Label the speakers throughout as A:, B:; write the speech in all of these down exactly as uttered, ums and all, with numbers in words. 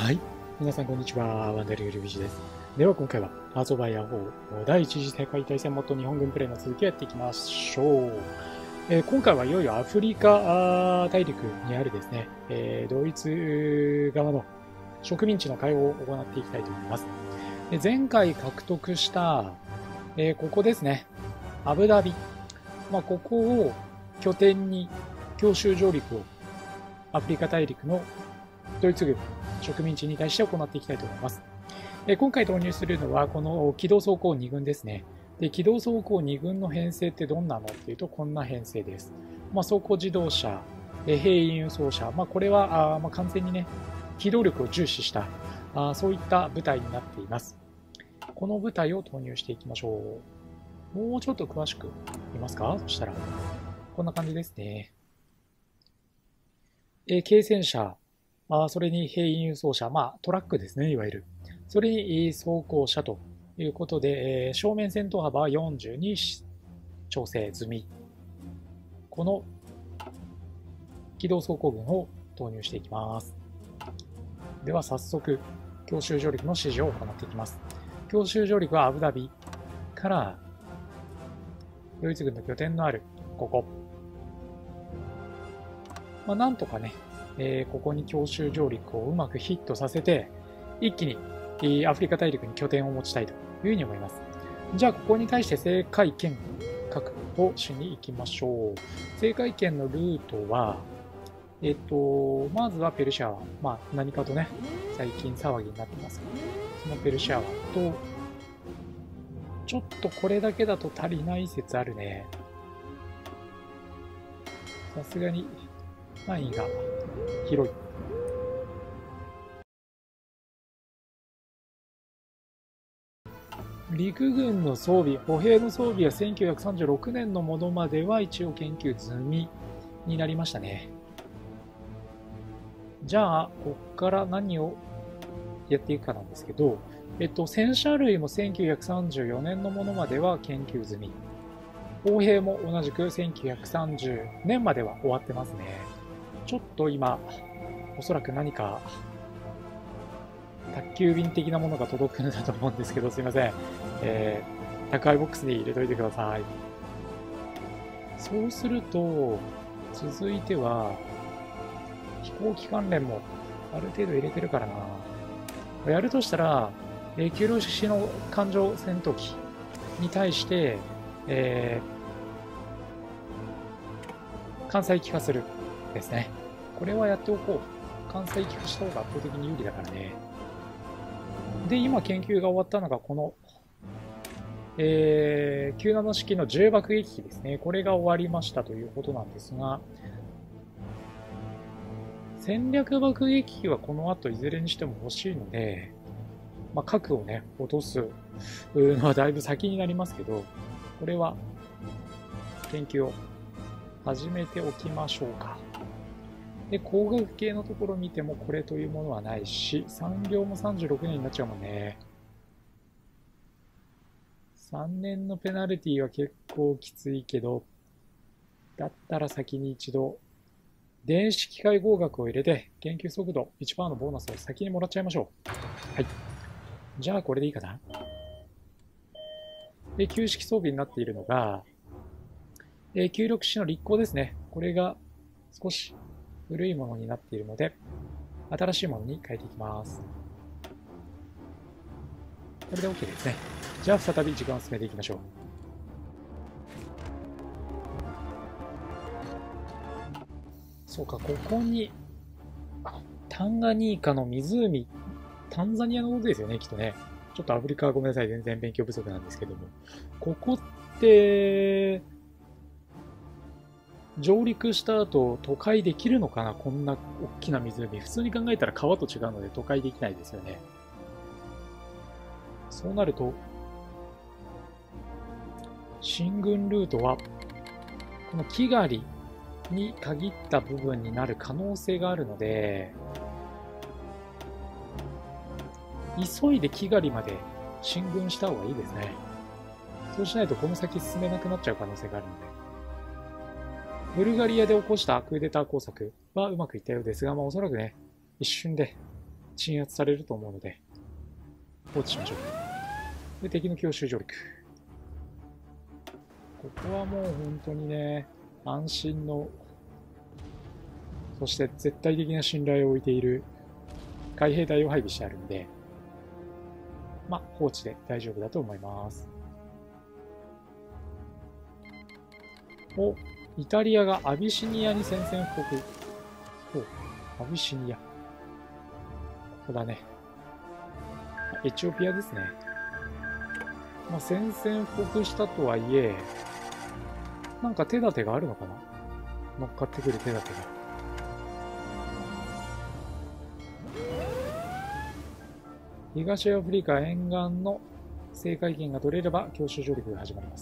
A: はい。皆さん、こんにちは。ワンダルユルビジです。では、今回は、ハーツ・オブ・アイアンフォー第一次世界大戦元日本軍プレイの続きをやっていきましょう。えー、今回はいよいよアフリカ大陸にあるですね、えー、ドイツ側の植民地の会を行っていきたいと思います。で前回獲得した、えー、ここですね、アブダビ。まあ、ここを拠点に強襲上陸をアフリカ大陸のドイツ軍植民地に対して行っていきたいと思います。え今回導入するのはこの機動装甲に軍ですね。で機動装甲に軍の編成ってどんなのっていうとこんな編成です。まあ、装甲自動車、兵員輸送車、まあ、これはあ、まあ、完全にね機動力を重視したあそういった部隊になっています。この部隊を投入していきましょう。もうちょっと詳しく見ますか。そしたらこんな感じですね。え軽戦車、あそれに兵員輸送車、まあトラックですね、いわゆる。それに装甲車ということで、えー、正面戦闘幅はよんじゅうに調整済み。この機動装甲軍を投入していきます。では早速、強襲上陸の指示を行っていきます。強襲上陸はアブダビからドイツ軍の拠点のあるここ。まあ、なんとかね、えー、ここに強襲上陸をうまくヒットさせて、一気にアフリカ大陸に拠点を持ちたいというふうに思います。じゃあ、ここに対して制海権確保しに行きましょう。制海権のルートは、えっと、まずはペルシャ湾。まあ、何かとね、最近騒ぎになってますが、そのペルシャ湾と、ちょっとこれだけだと足りない説あるね。さすがに範囲が広い。陸軍の装備、歩兵の装備はせんきゅうひゃくさんじゅうろくねんのものまでは一応研究済みになりましたね。じゃあ、こっから何をやっていくかなんですけど、えっと、戦車類もせんきゅうひゃくさんじゅうよねんのものまでは研究済み。砲兵も同じくせんきゅうひゃくさんじゅうねんまでは終わってますね。ちょっと今、おそらく何か、宅急便的なものが届くんだと思うんですけど、すいません。えー、宅配ボックスに入れといてください。そうすると、続いては、飛行機関連もある程度入れてるからな。やるとしたら、えー、給料式の艦上戦闘機に対して、えー、艦載機化するですね。これはやっておこう。艦載機化した方が圧倒的に有利だからね。で、今研究が終わったのがこの、えー、きゅうじゅうなな式の重爆撃機ですね。これが終わりましたということなんですが、戦略爆撃機はこの後いずれにしても欲しいので、まあ、核をね、落とすのはだいぶ先になりますけど、これは研究を始めておきましょうか。で、工学系のところを見てもこれというものはないし、産業もさんじゅうろくねんになっちゃうもんね。さんねんのペナルティは結構きついけど、だったら先に一度、電子機械工学を入れて、研究速度 いちパーセント のボーナスを先にもらっちゃいましょう。はい。じゃあこれでいいかな。で、旧式装備になっているのが、えきゅうじゅうろく式の立候ですね。これが少し古いものになっているので、新しいものに変えていきます。これで OK ですね。じゃあ再び時間を進めていきましょう。そうか、ここに、タンガニーカの湖、タンザニアのことですよね、きっとね。ちょっとアフリカはごめんなさい、全然勉強不足なんですけども。ここって、上陸した後、都会できるのかな、こんな大きな湖。普通に考えたら川と違うので都会できないですよね。そうなると、進軍ルートは、このキガリに限った部分になる可能性があるので、急いでキガリまで進軍した方がいいですね。そうしないとこの先進めなくなっちゃう可能性があるので。ブルガリアで起こしたクーデター工作はうまくいったようですが、まあ、おそらくね、一瞬で鎮圧されると思うので、放置しましょう。で、敵の強襲上陸。ここはもう本当にね、安心の、そして絶対的な信頼を置いている海兵隊を配備してあるんで、まあ、放置で大丈夫だと思います。お、イタリアがアビシニアに宣戦布告。お、アビシニア。ここだね。エチオピアですね。まあ、宣戦布告したとはいえ、なんか手立てがあるのかな？乗っかってくる手立てが。東アフリカ沿岸の制海権が取れれば強襲上陸が始まります。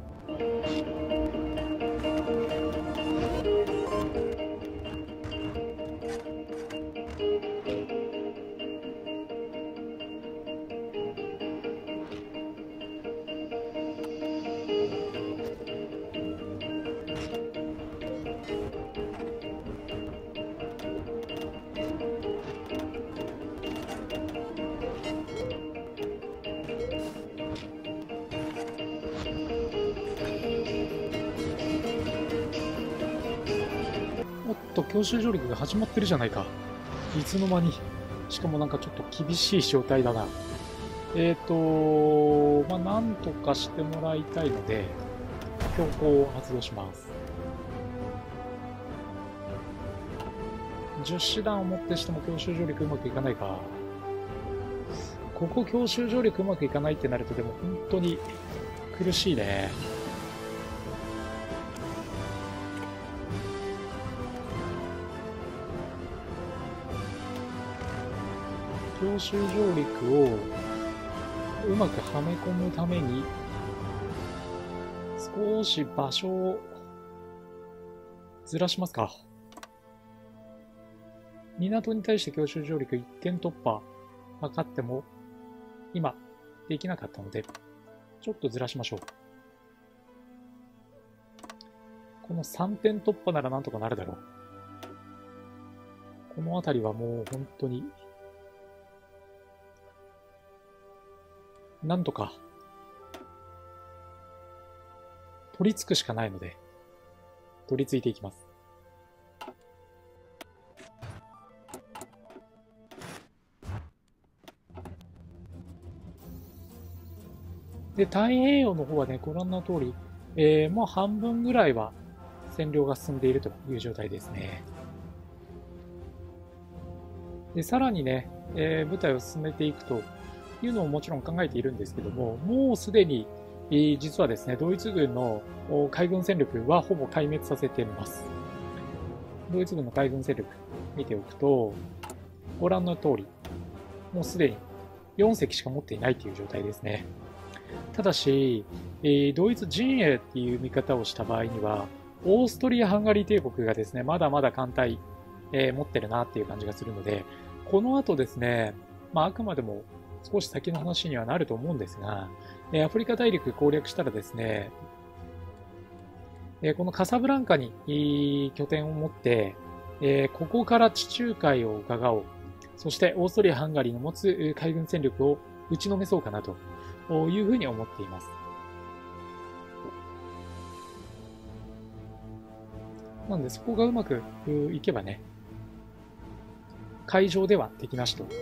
A: おっと、強襲上陸が始まってるじゃないか。いつの間に。しかもなんかちょっと厳しい状態だな。えーと、まあ、なんとかしてもらいたいので、強行を発動します。じゅっ師団をもってしても強襲上陸うまくいかないか。ここ強襲上陸うまくいかないってなると、でも本当に苦しいね。強襲上陸をうまくはめ込むために少し場所をずらしますか。港に対して強襲上陸いってん突破図っても今できなかったのでちょっとずらしましょう。このさんてん突破ならなんとかなるだろう。この辺りはもう本当になんとか取り付くしかないので取り付いていきます。で、太平洋の方はね、ご覧の通り、えー、もう半分ぐらいは占領が進んでいるという状態ですね。で、さらにね、えー、部隊を進めていくというのももちろん考えているんですけども、もうすでに、えー、実はですね、ドイツ軍の海軍戦力はほぼ壊滅させています。ドイツ軍の海軍戦力見ておくと、ご覧の通り、もうすでによん隻しか持っていないという状態ですね。ただし、えー、ドイツ陣営っていう見方をした場合には、オーストリア・ハンガリー帝国がですね、まだまだ艦隊、えー、持ってるなっていう感じがするので、この後ですね、まあ、あくまでも少し先の話にはなると思うんですが、えー、アフリカ大陸攻略したらですね、えー、このカサブランカに拠点を持って、えー、ここから地中海を伺おう。そしてオーストリア・ハンガリーの持つ海軍戦力を打ちのめそうかなというふうに思っています。なんでそこがうまくいけばね、海上では敵なしと、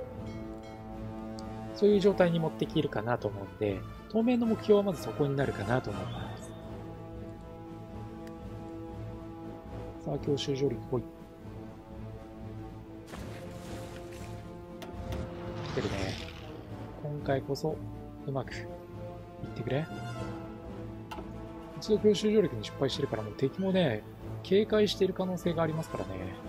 A: そういう状態に持っていけるかなと思うので、当面の目標はまずそこになるかなと思います。さあ、強襲上陸来い。来てるね。今回こそうまくいってくれ。一度強襲上陸に失敗してるから、もう敵もね、警戒している可能性がありますからね。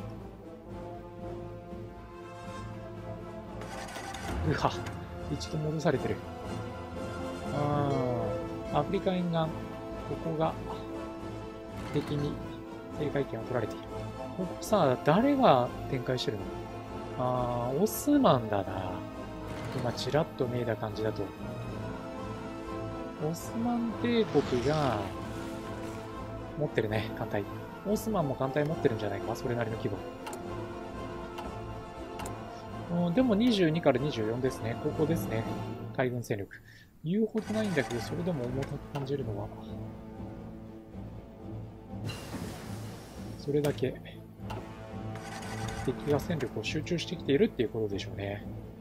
A: うわ、一度戻されてる。あー、アフリカ沿岸、ここが敵に制海権を取られている。ここさ、誰が展開してるの？あー、オスマンだな。今、ちらっと見えた感じだと。オスマン帝国が持ってるね、艦隊。オスマンも艦隊持ってるんじゃないか、それなりの規模。 うん、でもにじゅうにからにじゅうよんですね。ここですね。海軍戦力。言うほどないんだけど、それでも重たく感じるのは、それだけ敵が戦力を集中してきているっていうことでしょうね。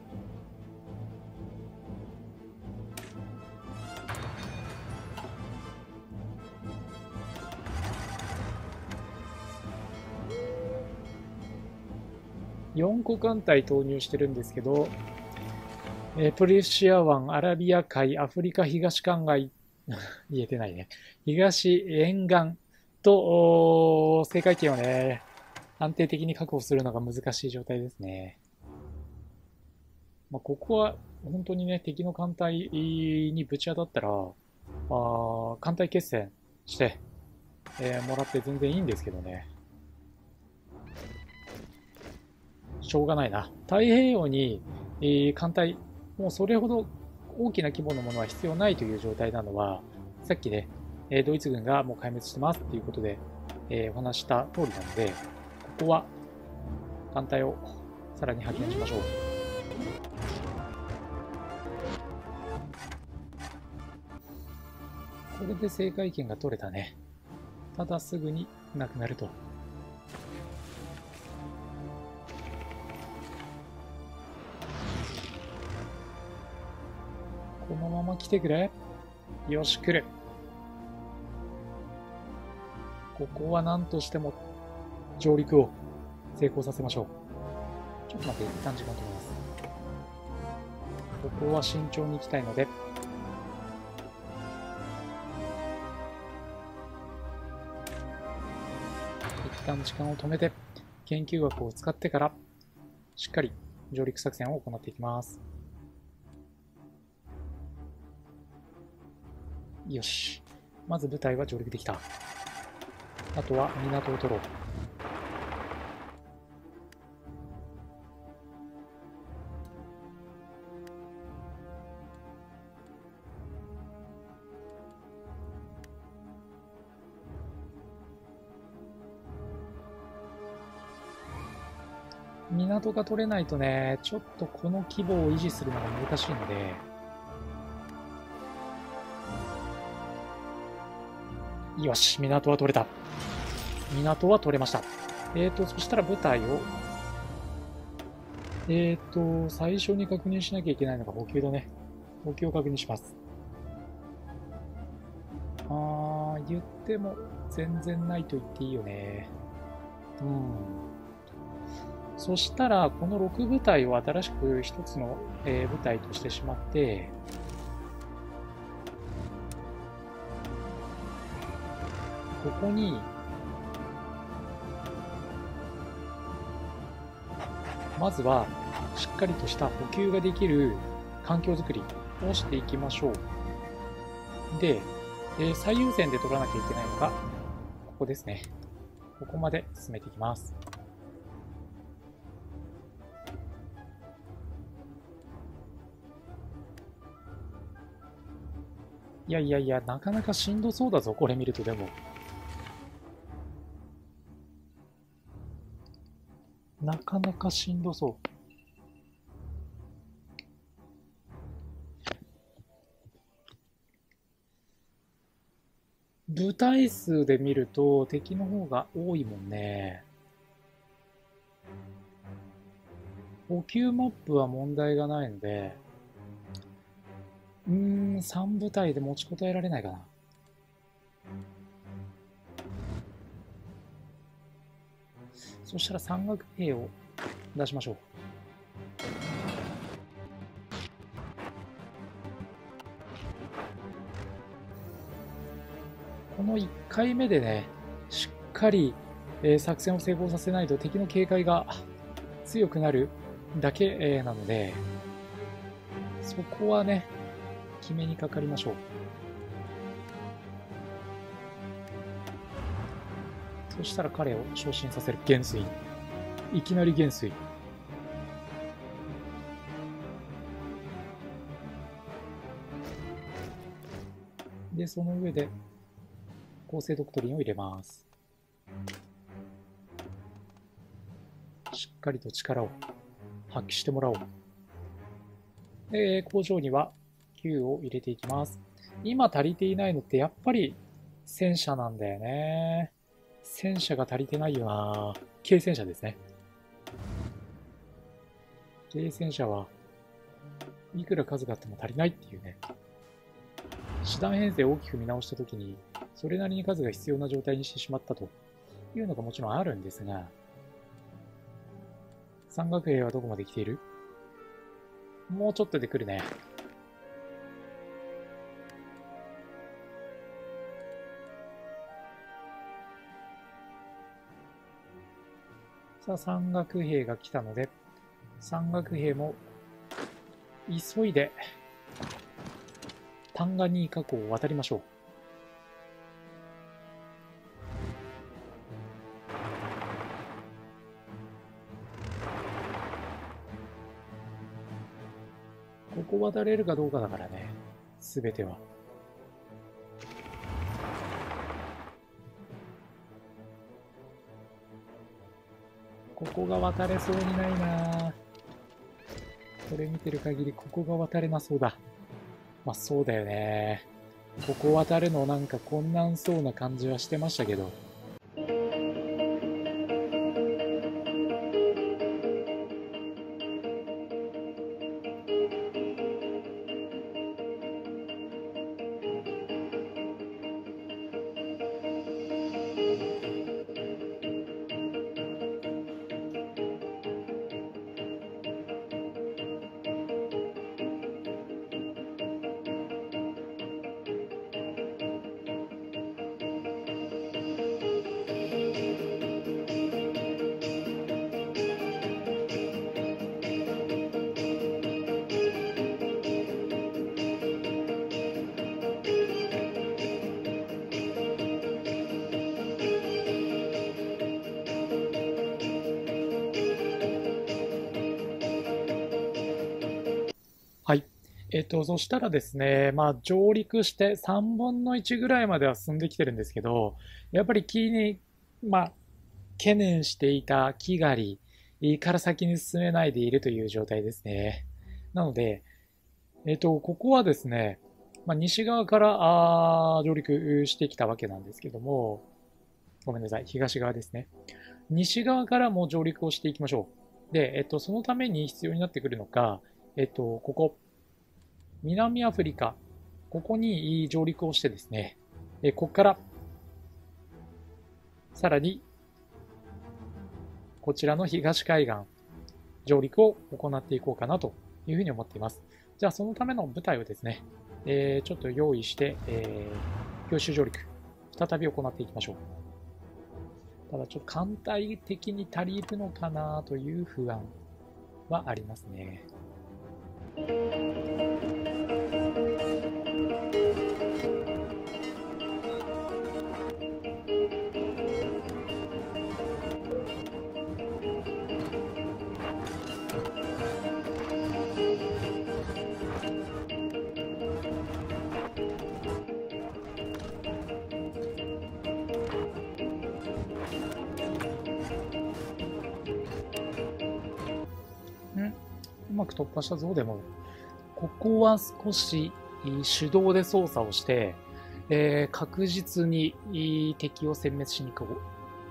A: よんこ艦隊投入してるんですけど、えー、プレシア湾、アラビア海、アフリカ東海岸、言えてないね。東沿岸と、制海権をね、安定的に確保するのが難しい状態ですね。まあ、ここは本当にね、敵の艦隊にぶち当たったら、あ艦隊決戦して、えー、もらって全然いいんですけどね。しょうがないな。太平洋に、えー、艦隊、もうそれほど大きな規模のものは必要ないという状態なのは、さっきね、えー、ドイツ軍がもう壊滅してますっていうことで、えー、お話した通りなので、ここは艦隊をさらに派遣しましょう。これで制海権が取れたね。ただすぐになくなると。このまま来てくれ。よし、来る。ここは何としても上陸を成功させましょう。ちょっと待って、一旦時間止めます。ここは慎重に行きたいので、一旦時間を止めて、研究学を使ってから、しっかり上陸作戦を行っていきます。よし。まず部隊は上陸できた。あとは港を取ろう。港が取れないとね、ちょっとこの規模を維持するのが難しいので、よし、港は取れた。港は取れました。えーと、そしたら部隊を、えーと、最初に確認しなきゃいけないのが補給だね。補給を確認します。あー、言っても全然ないと言っていいよね。うん。そしたら、このろく部隊を新しく一つの、えー、部隊としてしまって、ここに、まずは、しっかりとした補給ができる環境づくりをしていきましょう。で、えー、最優先で取らなきゃいけないのが、ここですね。ここまで進めていきます。いやいやいや、なかなかしんどそうだぞ、これ見るとでも。なかなかしんどそう。部隊数で見ると敵の方が多いもんね。補給マップは問題がないので、うーん、さん部隊で持ちこたえられないかな。そしたら山岳兵を出しましょう。このいっかいめでね、しっかり、えー、作戦を成功させないと敵の警戒が強くなるだけ、えー、なので、そこはね、決めにかかりましょう。そしたら彼を昇進させる。元帥。いきなり元帥。で、その上で、構成ドクトリンを入れます。しっかりと力を発揮してもらおう。で、工場にはきゅうを入れていきます。今足りていないのってやっぱり戦車なんだよね。戦車が足りてないよな。軽戦車ですね。軽戦車はいくら数があっても足りないっていうね。師団編成を大きく見直したときに、それなりに数が必要な状態にしてしまったというのがもちろんあるんですが、山岳兵はどこまで来ている？もうちょっとで来るね。さあ、山岳兵が来たので、山岳兵も急いでタンガニーカ湖を渡りましょう。ここ渡れるかどうかだからね、すべては。ここが渡れそうにないな。これ見てる限りここが渡れなそうだ。まあそうだよね。ここ渡るのなんか困難そうな感じはしてましたけど。はい。えっと、そしたらですね、まあ、上陸してさんぶんのいちぐらいまでは進んできてるんですけど、やっぱり木に、まあ、懸念していた木狩りから先に進めないでいるという状態ですね。なので、えっと、ここはですね、まあ、西側からあ上陸してきたわけなんですけども、ごめんなさい、東側ですね。西側からも上陸をしていきましょう。で、えっと、そのために必要になってくるのが、えっと、ここ、南アフリカ、ここに上陸をしてですね、えここから、さらに、こちらの東海岸、上陸を行っていこうかなというふうに思っています。じゃあ、そのための部隊をですね、えー、ちょっと用意して、えー、強襲上陸、再び行っていきましょう。ただ、ちょっと艦隊的に足りるのかなという不安はありますね。うまく突破したぞ。でも、ここは少し手動で操作をして、えー、確実に敵を殲滅しに行こう。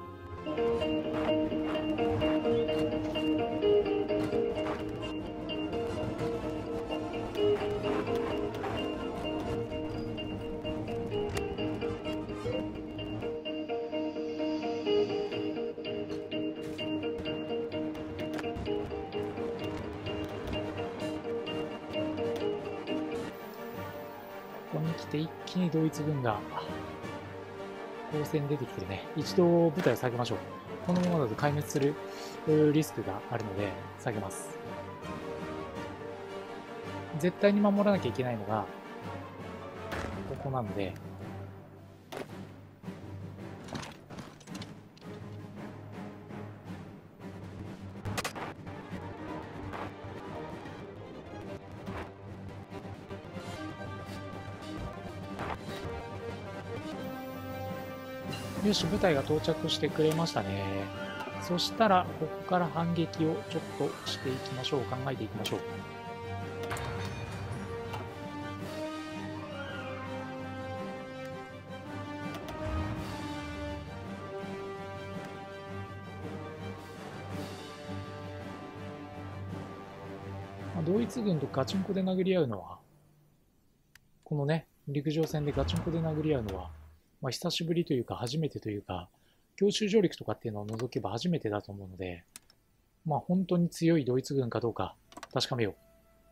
A: ここに来て一気にドイツ軍が攻勢に出てきてるね。一度部隊を下げましょう。このままだと壊滅するリスクがあるので下げます。絶対に守らなきゃいけないのがここなので、よし、部隊が到着してくれましたね。 そしたら、ここから反撃をちょっとしていきましょう。考えていきましょう。ドイツ軍とガチンコで殴り合うのは、このね、陸上戦でガチンコで殴り合うのは、まあ、久しぶりというか初めてというか、強襲上陸とかっていうのを除けば初めてだと思うので、まあ本当に強いドイツ軍かどうか確かめよう。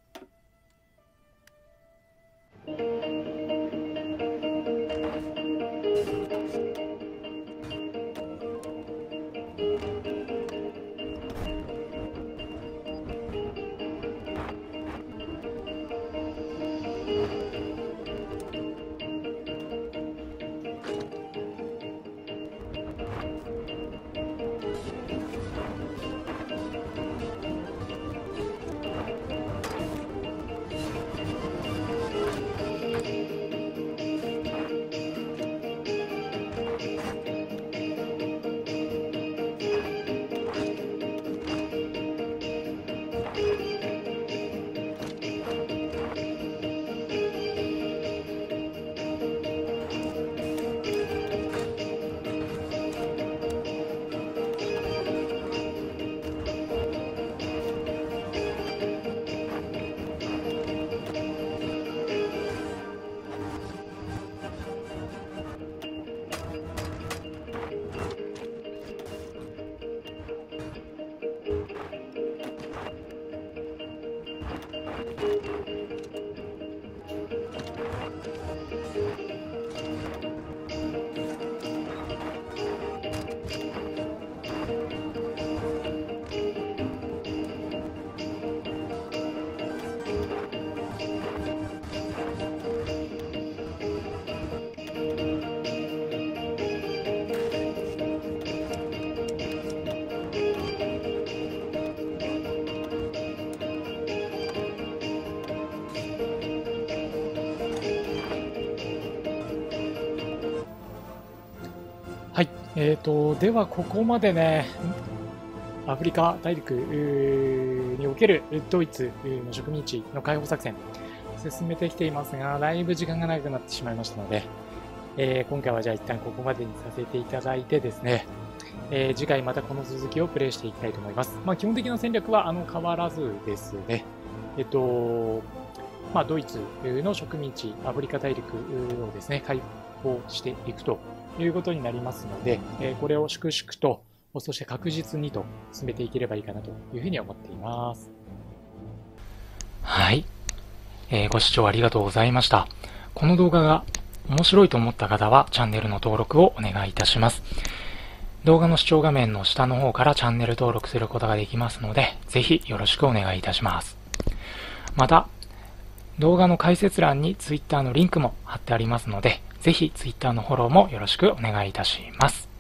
A: はい、えーと、ではここまでね、アフリカ大陸におけるドイツの植民地の解放作戦、進めてきていますが、だいぶ時間が長くなってしまいましたので、えー、今回はじゃあ一旦ここまでにさせていただいてですね、えー、次回またこの続きをプレイしていきたいと思います。まあ、基本的な戦略はあの変わらずですね、えっと、まあ、ドイツの植民地、アフリカ大陸をですね、解放していくということになりますので、えこれを粛々と、そして確実にと進めていければいいかなというふうに思っています。はい、えー、ご視聴ありがとうございました。この動画が面白いと思った方はチャンネルの登録をお願いいたします。動画の視聴画面の下の方からチャンネル登録することができますので、ぜひよろしくお願いいたします。また、動画の解説欄に Twitter のリンクも貼ってありますので、ぜひ Twitter のフォローもよろしくお願いいたします。